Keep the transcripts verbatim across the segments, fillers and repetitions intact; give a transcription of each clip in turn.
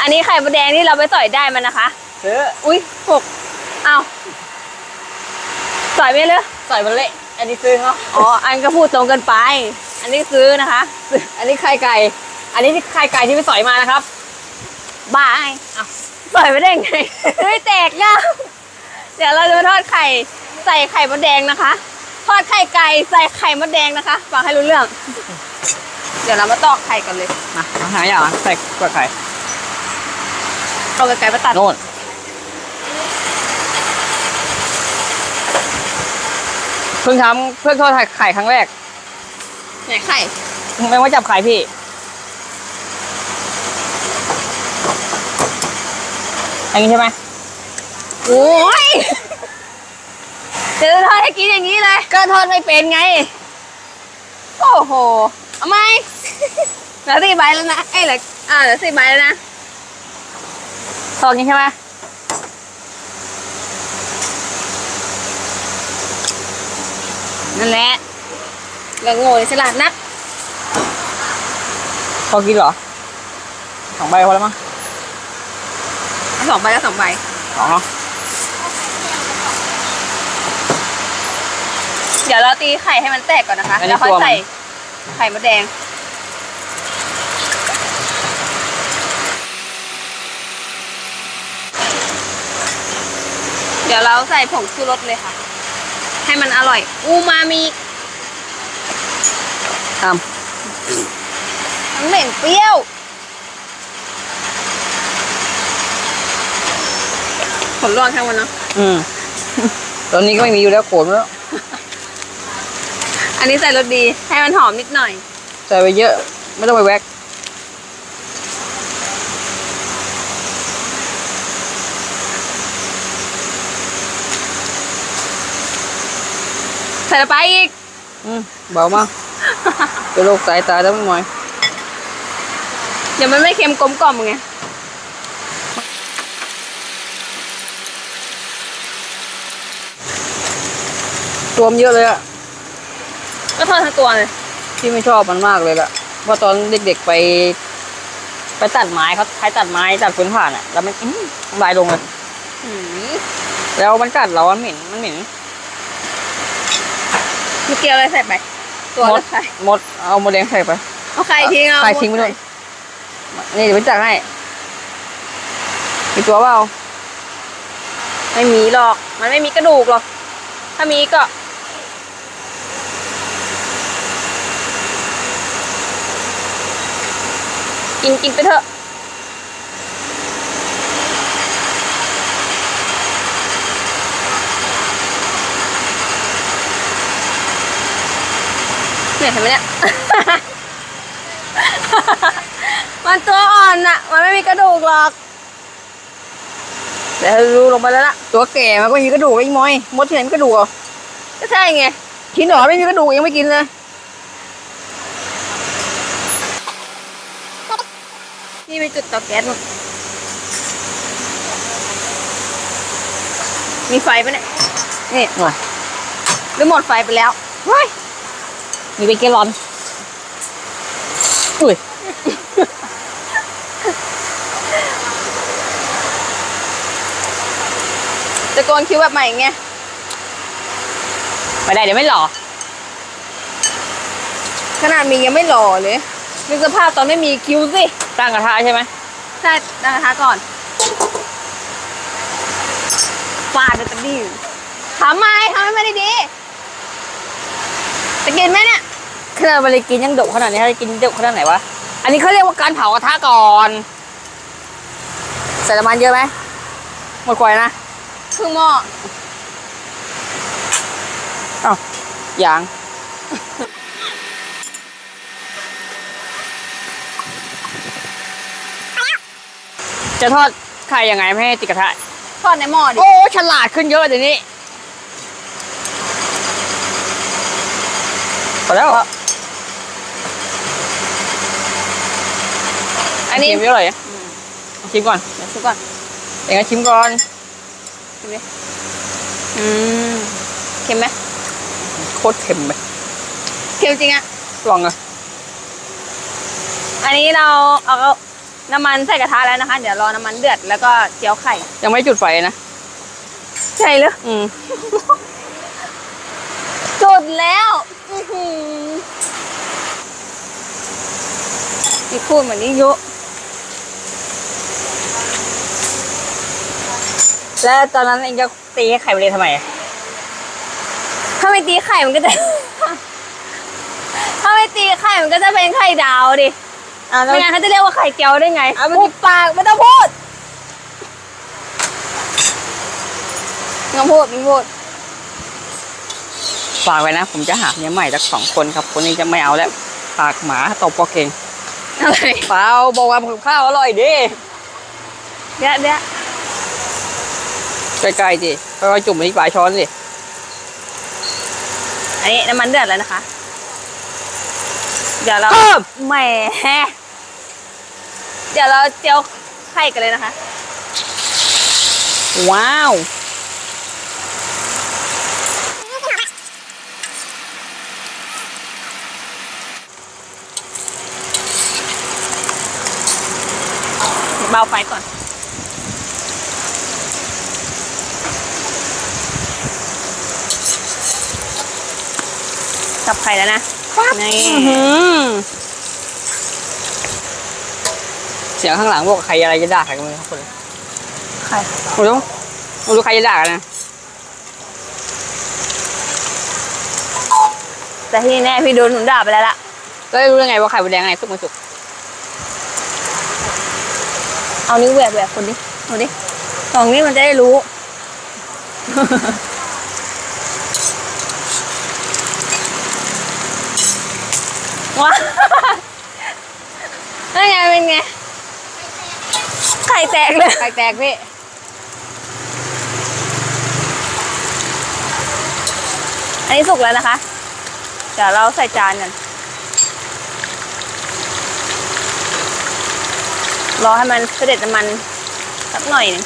นนี้ไข่มดแดงนี่เราไปสอยได้มันนะคะซื้ออุ้ยหกอ้าวสอยไม่เลยสอยมันเละอันนี้ซื้อเขาอ๋ออันก็พูดตรงกันไปอันนี้ซื้อนะคะอันนี้ไข่ไก่อันนี้ไข่ไก่ที่ไปสอยมานะครับบ้าไงสอยไม่ได้ไงไม่แตกย่าเดี๋ยวเราจะทอดไข่ใส่ไข่มดแดงนะคะทอดไข่ไก่ใส่ไข่มดแดงนะคะฟังให้รู้เรื่องเดี๋ยวเรามาตอกไข่กันเลยมาหาอย่างใส่กว่าไข่เอาไก่มาตัดโน่นเพิ่งทำเพิ่งทอดไข่ครั้งแรกไหนไข่ไม่ว่าจับไข่พี่อย่างนี้ใช่ไหมโอ้ยเจอทอดให้กินอย่างนี้เลยก็ทอดไม่เป็นไงโอ้โหเอาไหมเหลือสี่ใบแล้วนะเอ้ยเหลืออ่าเหลือสี่ใบแล้วนะทอดนี้ใช่ไหมนั่นแหละเราโง่ฉลาดนักพอกินเหรอสองใบพอแล้วมั้งสองใบแล้วสองใบสองเนาะเดี๋ยวเราตีไข่ให้มันแตกก่อนนะคะแล้วค่อยใส่ไข่มดแดงเดี๋ยวเราใส่ผงชูรสเลยค่ะให้มันอร่อยอูมามิทำทั้งเหม็นเปรี้ยวผลร้อนทั้งวันเนาะอืมตอนนี้ก็ไม่มีอยู่แล้วโขนแล้วอันนี้ใส่รสดีให้มันหอมนิดหน่อยใส่ไปเยอะไม่ต้องไปแวกใส่ไปอีกอืมเบามากจะโรคสายตาแล้วไม่หมอยเดี๋ยวมันไม่เค็มกลมกล่อมไงตัวมันเยอะเลยอะก็ทอดทั้งตัวเลยที่ไม่ชอบมันมากเลยล่ะเพราะตอนเด็กๆไปไปตัดไม้เขาใช้ตัดไม้ตัดฟืนผ่านอะแล้วมันลายลงเลยแล้วมันกัดเรามันเหม็นมันเหม็นมีเกลียวอะไรใส่ไปตัวละไข่หมดเอาโมเดลใส่ไปเอาไข่ทิ้งเอาไข่ทิ้งไปด้วยนี่เดี๋ยวไปจัดให้มีตัวเปล่าไม่มีหรอกมันไม่มีกระดูกหรอกถ้ามีก็กินกินไปเถอะเนี่ยเห็นไหมเนี่ย มันตัวอ่อนอะมันไม่มีกระดูกหรอกเดี๋ยวดูลงไปแล้วล่ะตัวแก่มันก็มีกระดูกไอ้มอยมดที่ไหนมีกระดูกอ่ะก็ใช่ไงชิ้นหนอไม่มีกระดูกยังไม่กินเลยนี่มีจุดเตาแก๊สมีไฟปะเนี่ยนี่หน่อยหรือหมดไฟไปแล้วเฮ้ยมีเป็นแกลลอนอุ้ยจะโกนคิ้วแบบใหม่ไงไปได้เดี๋ยวไม่หล่อขนาดมียังไม่หล่อเลยมีสภาพตอนไม่มีคิ้วสิตั้งกระทะใช่ไหมใช่ตั้งกระทะก่อนฟาดเลยตะบี้ทำไมทำให้ไม่ได้ดีจะกินไหมเนี่ยขนาดมันเลยกินยังดุขนาดนี้จะกินดุขนาดไหนวะอันนี้เขาเรียกว่าการเผากระทะก่อนใส่น้ำมันเยอะไหมหมดกว่านะครึ่งหม้ออ้าวอย่างจะทอดไข่ยังไงไม่ให้ติดกระทะทอดในหม้อดิโอ้ฉลาดขึ้นเยอะเดี๋ยวนี้พอแล้วอันนี้ชิมเยอะเลยชิมก่อนชิมก่อนเอ็งชิมก่อนชิมดิอืมเค็มไหมโคตรเค็มเลยเค็มจริงอะลองอ่ะอันนี้เราเอาน้ำมันใส่กระทะแล้วนะคะ เดี๋ยวรอน้ำมันเดือดแล้วก็เจียวไข่ยังไม่จุดไฟนะใช่หรืออืมจุดแล้วอื้อหือนี่พูดเหมือนนี้ยุแล้วตอนนั้นเองจะตีให้ไข่ไปเลยทำไมอะถ้าไม่ตีไข่มันก็จะ ถ้าไม่ตีไข่มันก็จะเป็นไข่ดาวดิอ่าแล้วไม่งั้นเขาจะเรียกว่าไข่เจียวได้ไงอ่ะมันพูดปากไม่ต้องพูดไม่ต้องพูดไม่พูดฝากไว้นะ ผมจะหาเมียใหม่สักสองคนครับ คนนี้จะไม่เอาแล้วปากหมาตบปอกเก่งอะไรเปล่าบอกว่าผมข้าวอร่อยดิเดี๋ยวเดี๋ยวใกล้ๆดิค่อยๆจุ่มไปที่ปลายช้อนสิอันนี้น้ำมันเดือดแล้วนะคะ เดี๋ยวเราเพิ่มแหมเดี๋ยวเราเจียวไข่กันเลยนะคะว้าวเบาไฟก่อน จับไข่แล้วนะนี่อื้อหือเสียงข้างหลังบอกใครอะไรจะด่าใครกันเลยครับคนไข่ไม่รู้ไม่รู้ใครจะด่ากันนะแต่ที่แน่พี่โดนหนุนด่าไปแล้วล่ะแล้วรู้ได้ไงว่าไข่มดแดงอะไรสุกไม่สุกเอานิ้วแหวกแหวกคนดิเอาดิสองนี้วมันจะได้รู้ ว้า นั่นไงเป็นไง ไข่แตกเลยไข่แตกพี่อันนี้สุกแล้วนะคะ เดี๋ยวเราใส่จานกัน รอให้มันเสด็จน้ำมันสักหน่อยหนึง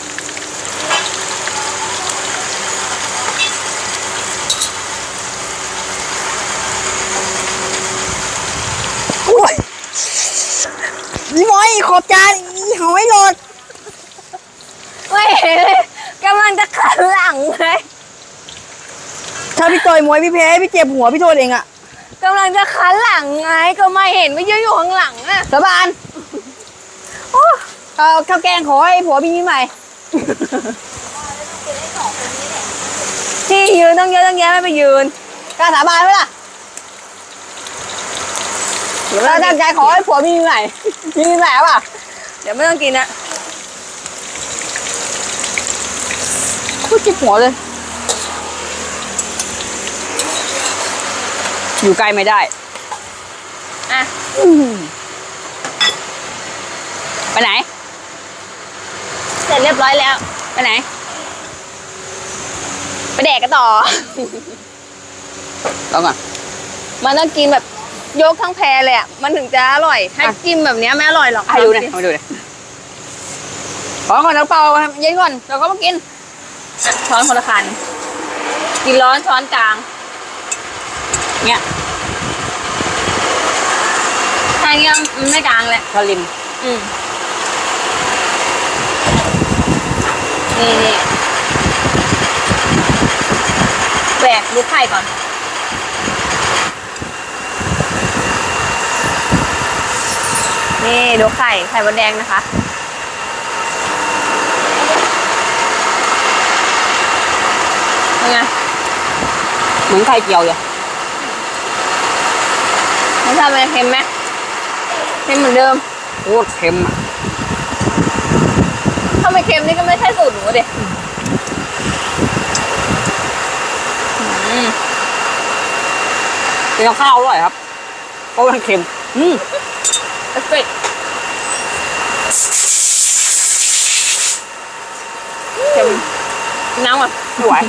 อุ้ยนี่มอยขอบจานอีหอยหลดไม่เห็นเลยกำลังจะขันหลังเลยถ้าพี่ต่อยมวยพี่แพ้พี่เจ็บหัวพี่โทษเองอะกำลังจะขันหลังไงก็ไม่เห็นไม่ยืนอยู่ข้างหลังอะสบานโอ้เอาข้าวแกงขอให้ผัวพี่นี้ใหม่ที่ยืนต้องเยอะต้องแยะไม่ไปยืนกล้าสาบานไหมล่ะเราตั้งใจขอให้ผัวมีใหม่มีใหม่ป่ะเดี๋ยวไม่ต้องกินนะพูดเจ็บหัวเลย อยู่ใกล้ไม่ได้อ่ะไปไหนเสร็จเรียบร้อยแล้วไปไหนไปแดกกันต่อลองก่อนมันต้องกินแบบยกทั้งแพรเลยอ่ะมันถึงจะอร่อยถ้าอ่ะจิ้มแบบเนี้ยไม่อร่อยหรอกให้ดูหน่อยมาดูหน่อยขอก่อนน้ำเปล่าเย็นก่อนเราก็มากินอ่ะช้อนคนละคันกินร้อนช้อนกลางเนี่ยทางเนี้ยมันไม่กลางแหละทาริมอืมนี่นี่แหวกดูไข่ก่อน นี่ดูไข่ไข่มดแดงนะคะเป็นไงเหมือนไข่เจียวเลยรสชาติเป็นเค็มไหมเค็มเหมือนเดิมโคตรเค็มอ่ะถ้าไม่เค็มนี่ก็ไม่ใช่สูตรหนูเด็เป็นกับข้าวอร่อยครับเพราะมันเค็มอืมเอฟเฟกต์เค็มน้ำก่อนไม่ไหว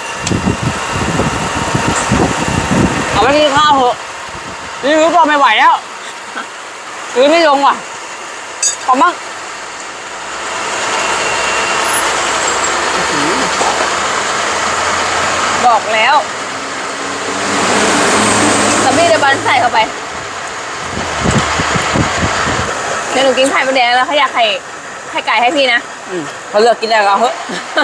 เอาไปกินข้าวเถอะนี่รู้ตัวไม่ไหวแล้วยืนไม่ลงว่ะขอมั่งบอกแล้วสบีเดบันใส่เข้าไปเดี๋ยวหนูกินไข่มดแดงแล้วเขาอยากไข่ไข่ไก่ให้พี่นะอืมเขาเลือกกินอะไรก็เอาเถอะ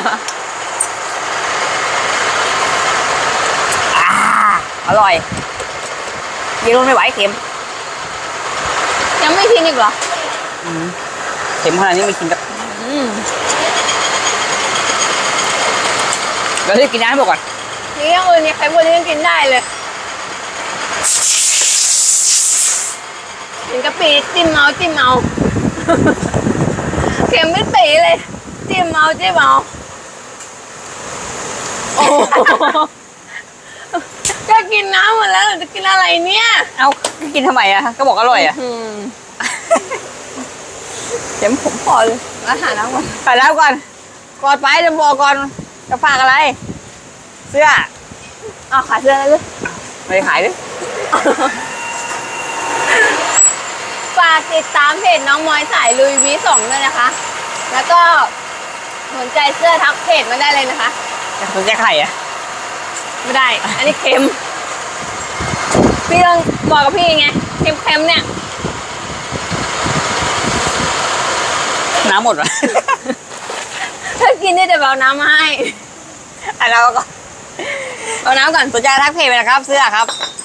อ่าอร่อยกินรสไม่ไหวเค็มยังไม่กินอีกเหรออืมเค็มขนาดนี้ไม่กินกับอืมเรารีบกินน้ำให้หมดก่อนนี่ยังอื่นเนี่ยไข่มดแดงกินได้เลยกินกะปิจิ้มเอาจิ้มเอา เค็มไม่ปีเลยจิ้มเอาจิ้มเอาโอ้โหจะกินน้ำหมดแล้วหนูจะกินอะไรเนี่ยเอากินทำไมอะก็บอกอร่อยอะอืมเดี๋ยวผมพอเลยมาหาน้ำก่อนไปแล้วก่อนก่อนไปเดี๋ยวบอกก่อนจะฝากอะไร เสื้ออ้าวขายเสื้อแล้วเลยไม่ได้ขายดิฝากติดตามเพจน้องมอยสายลุยวีสองด้วยนะคะ แล้วก็สนใจเสื้อทักเพจมาได้เลยนะคะสนใจไข่อะไม่ได้ อันนี้เค็ม พี่ต้องบอกกับพี่ไง เค็มๆเนี่ยน้ำหมดวะถ้ากินนี่จะเบาน้ำมาให้อันเราก็เอาน้ำก่อนสนใจทักเพจไปนะครับ เสื้อครับ